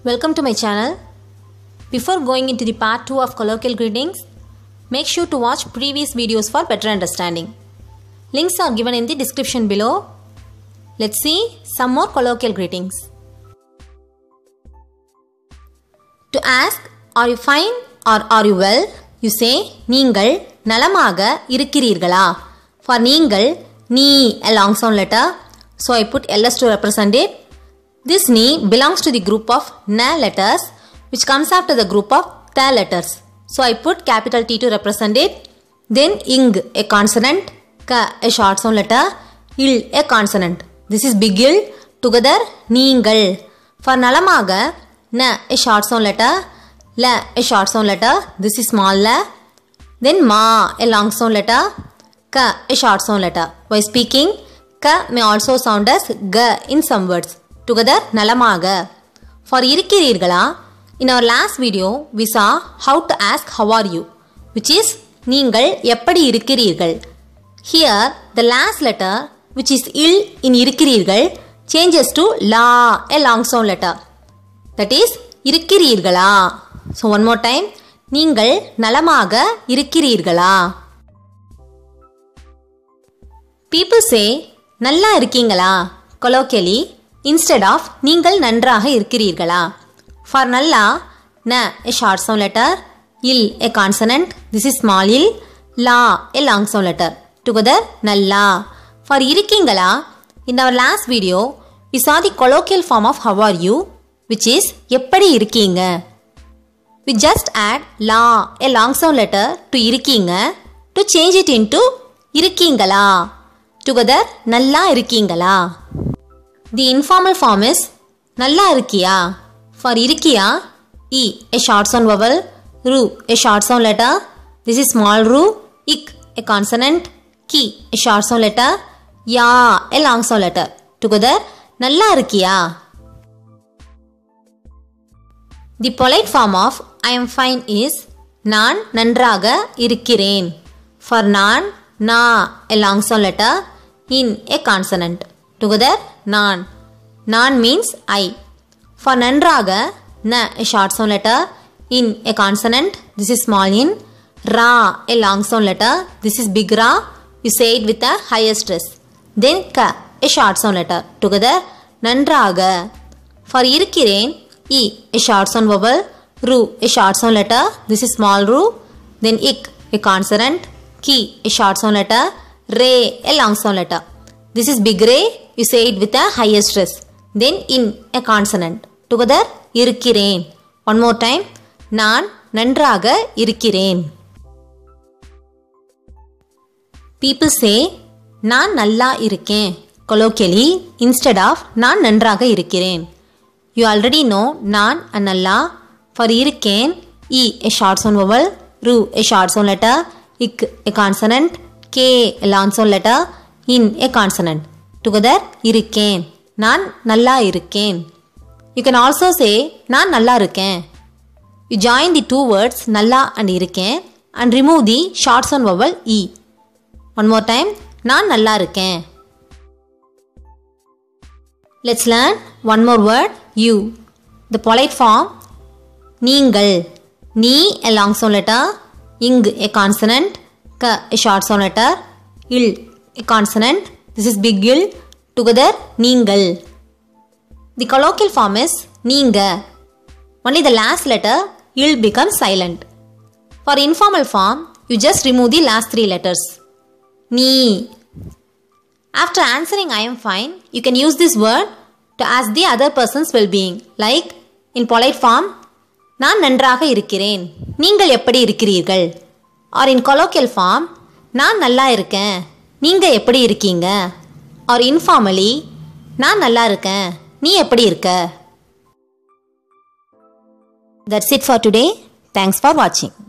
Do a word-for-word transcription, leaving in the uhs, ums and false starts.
Welcome to my channel. Before going into the part two of colloquial greetings, make sure to watch previous videos for better understanding. Links are given in the description below. Let's see some more colloquial greetings. To ask, are you fine or are you well? You say, நீங்கள் நலமாக இருக்கிறீர்களா? For நீங்கள், நீ a long sound letter. So I put ls to represent it. This ni belongs to the group of na letters which comes after the group of tha letters. So I put capital T to represent it. Then ing a consonant, ka a short sound letter, il a consonant. This is big il. Together நீங்கள். For nalamaga, na a short sound letter, la a short sound letter. This is small la. Then ma a long sound letter, ka a short sound letter. By speaking, ka may also sound as ga in some words. Together nalamaga. For irikkireergala, in our last video we saw how to ask how are you, which is நீங்கள் எப்படி இருக்கிறீர்கள். Here the last letter which is il in irikkireergal changes to la, a long sound letter. That is irikkireergala. So one more time, நீங்கள் நலமாக இருக்கிறீர்களா. People say நல்லா இருக்கீங்களா colloquially instead of நீங்கள் நன்றாக இருக்கிறீர்களா. For nalla, na a short sound letter, il a consonant, this is small il, la a long sound letter. Together nalla. For irikingala, in our last video we saw the colloquial form of how are you, which is eppadi irukeenga. We just add la, a long sound letter, to irukeenga to change it into irukingala. Together nalla irukingala. The informal form is nalla irukkiya. For irukkiya, e a short sound vowel, ru a short sound letter, this is small ru, ik a consonant, ki a short sound letter, ya a long sound letter. Together nalla irukkiya. The polite form of I am fine is நான் நன்றாக இருக்கிறேன். For நான், na a long sound letter, in a consonant. Together நான். நான் means I. For நன்றாக, na a short sound letter, in a consonant, this is small in, ra a long sound letter, this is big ra, you say it with a higher stress. Then ka a short sound letter. Together நன்றாக. For இருக்கிறேன், e a short sound vowel, ru a short sound letter, this is small ru, then ik a consonant, ki a short sound letter, re a long sound letter. This is big re, you say it with a higher stress. Then in a consonant. Together இருக்கிறேன். One more time, நான் நன்றாக இருக்கிறேன். People say நான் நல்லா இருக்கேன் colloquially instead of நான் நன்றாக இருக்கிறேன். You already know நான் and nalla. For இருக்கேன், e a short sound vowel, ru a short sound letter, ik a consonant, k a long sound letter, in a consonant. Together இருக்கேன். நான் நல்லா இருக்கேன். You can also say நான் நல்லா இருக்கேன். You join the two words நல்லா and இருக்கேன் and remove the short sound vowel e. One more time, நான் நல்லா இருக்கேன். Let's learn one more word, you. The polite form, நீங்கள். நீ a long sound letter, ing a consonant, ka a short sound letter, il a consonant, this is big il. Together நீங்கள். The colloquial form is நீங்க. Only the last letter il becomes silent. For informal form, you just remove the last three letters. நீ. After answering I am fine, you can use this word to ask the other person's well-being. Like in polite form, நான் நன்றாக இருக்கிறேன். நீங்கள் எப்படி இருக்கிறீர்கள்? Or in colloquial form, நான் நல்லா இருக்கேன். நீங்க எப்படி இருக்கீங்க? Or informally, நான் நல்லா இருக்கேன். நீ எப்படி இருக்க? That's it for today. Thanks for watching.